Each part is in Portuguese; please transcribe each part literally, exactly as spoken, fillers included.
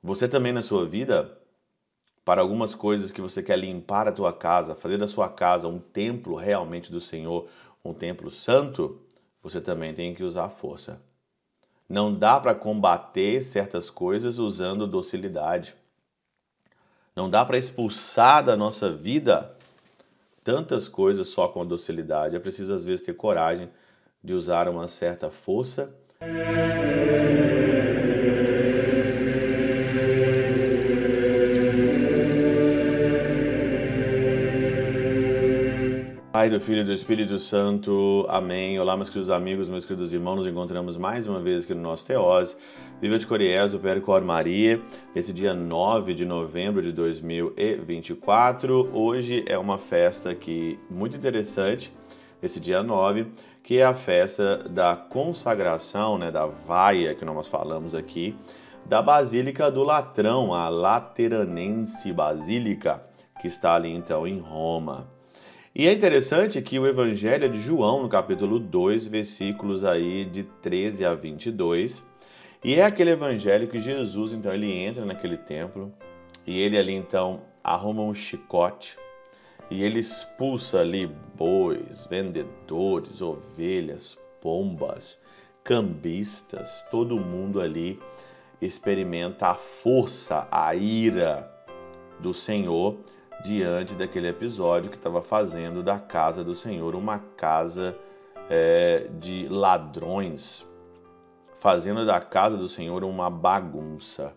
Você também na sua vida, para algumas coisas que você quer limpar a tua casa, fazer da sua casa um templo realmente do Senhor, um templo santo, você também tem que usar a força. Não dá para combater certas coisas usando docilidade. Não dá para expulsar da nossa vida tantas coisas só com a docilidade. É preciso às vezes ter coragem de usar uma certa força. Pai, do Filho e do Espírito Santo. Amém. Olá, meus queridos amigos, meus queridos irmãos. Nos encontramos mais uma vez aqui no nosso Teose. Viva de Coriés, o Percor Maria. Esse dia nove de novembro de dois mil e vinte e quatro. Hoje é uma festa aqui muito interessante, esse dia nove, que é a festa da consagração, né, da vaia, que nós falamos aqui, da Basílica do Latrão, a Lateranense Basílica, que está ali então em Roma. E é interessante que o Evangelho de João, no capítulo dois, versículos aí de treze a vinte e dois, e é aquele evangelho que Jesus, então, ele entra naquele templo, e ele ali, então, arruma um chicote, e ele expulsa ali bois, vendedores, ovelhas, pombas, cambistas, todo mundo ali experimenta a força, a ira do Senhor, diante daquele episódio que estava fazendo da casa do Senhor uma casa é, de ladrões, fazendo da casa do Senhor uma bagunça.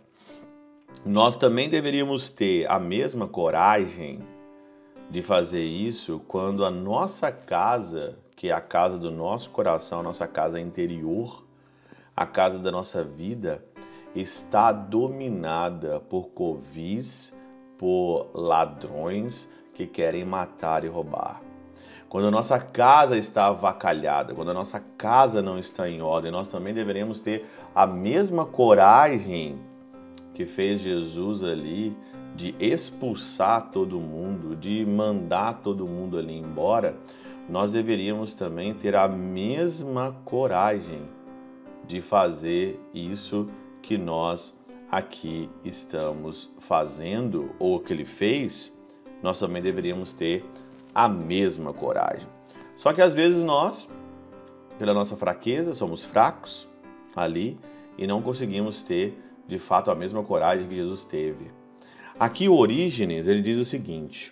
Nós também deveríamos ter a mesma coragem de fazer isso quando a nossa casa, que é a casa do nosso coração, a nossa casa interior, a casa da nossa vida, está dominada por covis, por ladrões que querem matar e roubar. Quando a nossa casa está avacalhada, quando a nossa casa não está em ordem, nós também deveremos ter a mesma coragem que fez Jesus ali de expulsar todo mundo, de mandar todo mundo ali embora. Nós deveríamos também ter a mesma coragem de fazer isso que nós aqui estamos fazendo, ou que ele fez. Nós também deveríamos ter a mesma coragem. Só que às vezes nós, pela nossa fraqueza, somos fracos ali e não conseguimos ter de fato a mesma coragem que Jesus teve. Aqui o Orígenes, ele diz o seguinte: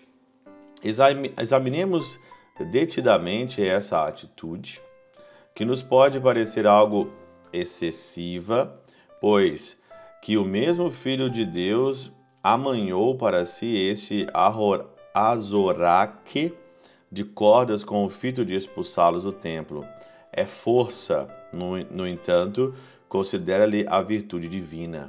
examinemos detidamente essa atitude, que nos pode parecer algo excessiva, pois que o mesmo Filho de Deus amanhou para si este azoraque de cordas com o fito de expulsá-los do templo. É força, no, no entanto, considera-lhe a virtude divina.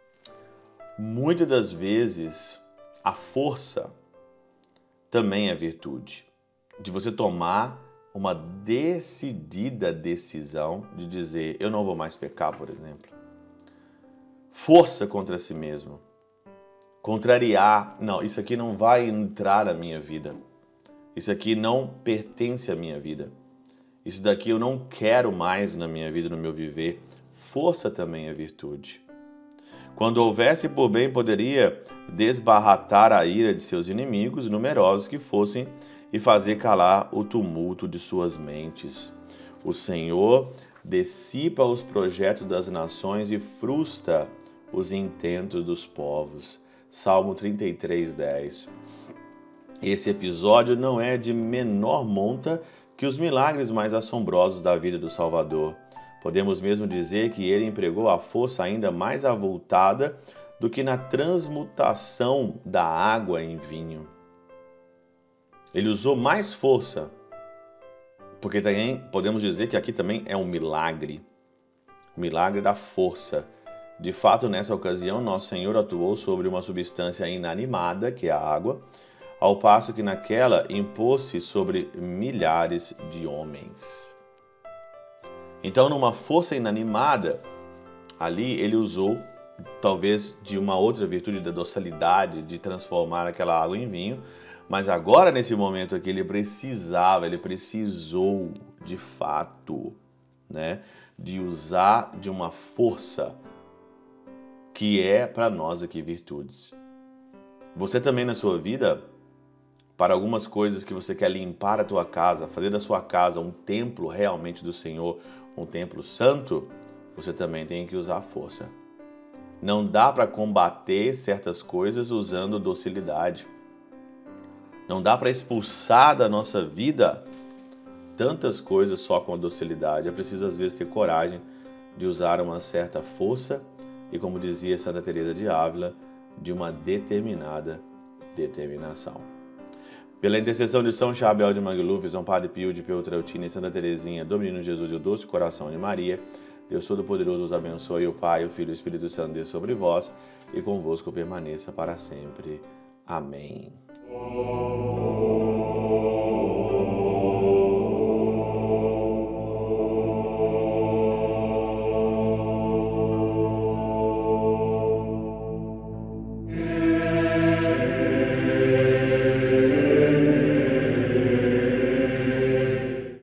Muitas das vezes, a força também é virtude, de você tomar uma decidida decisão de dizer, eu não vou mais pecar, por exemplo. Força contra si mesmo. Contrariar, não, isso aqui não vai entrar na minha vida. Isso aqui não pertence à minha vida. Isso daqui eu não quero mais na minha vida, no meu viver. Força também é virtude. Quando houvesse por bem, poderia desbarratar a ira de seus inimigos, numerosos que fossem, e fazer calar o tumulto de suas mentes. O Senhor dissipa os projetos das nações e frustra os intentos dos povos. Salmo trinta e três, dez. Esse episódio não é de menor monta que os milagres mais assombrosos da vida do Salvador. Podemos mesmo dizer que ele empregou a força ainda mais avultada do que na transmutação da água em vinho. Ele usou mais força, porque também podemos dizer que aqui também é um milagre. O milagre da força. De fato, nessa ocasião, nosso Senhor atuou sobre uma substância inanimada, que é a água, ao passo que naquela impôs-se sobre milhares de homens. Então, numa força inanimada, ali ele usou, talvez, de uma outra virtude da docilidade, de transformar aquela água em vinho, mas agora, nesse momento aqui, ele precisava, ele precisou, de fato, né, de usar de uma força que é para nós aqui virtudes. Você também na sua vida, para algumas coisas que você quer limpar a tua casa, fazer da sua casa um templo realmente do Senhor, um templo santo, você também tem que usar a força. Não dá para combater certas coisas usando docilidade. Não dá para expulsar da nossa vida tantas coisas só com a docilidade. É preciso às vezes ter coragem de usar uma certa força e, como dizia Santa Teresa de Ávila, de uma determinada determinação. Pela intercessão de São Chabel de Mangluf, São Padre Pio de Peltrautina e Santa Teresinha do Menino Jesus e o Doce Coração de Maria, Deus Todo-Poderoso os abençoe, o Pai, o Filho e o Espírito Santo desça sobre vós e convosco permaneça para sempre. Amém.